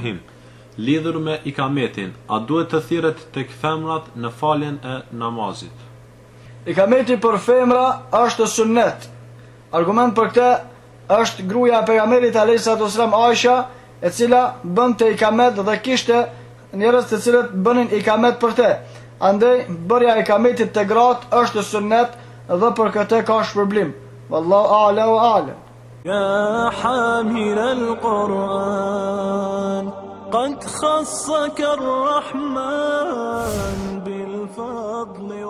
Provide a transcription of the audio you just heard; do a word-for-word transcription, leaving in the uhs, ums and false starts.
Bismillahirrahmanirrahim. Lidhur me ikametin, a duhet të thirret tek femrat në faljen e namazit? Ikameti për femra është sunnet. Argument për këtë është gruaja e pejgamberit alayhisalatu wasallam Aisha, e cila bënte ikamet dhe kishte njerëz të cilët bënin ikamet për te. Andaj bërja e ikametit të gratë është sunnet dhe për këtë ka shpërblim. Wallahu a'la wa a'lam. يا حامل القرآن قد خصك الرحمن بالفضل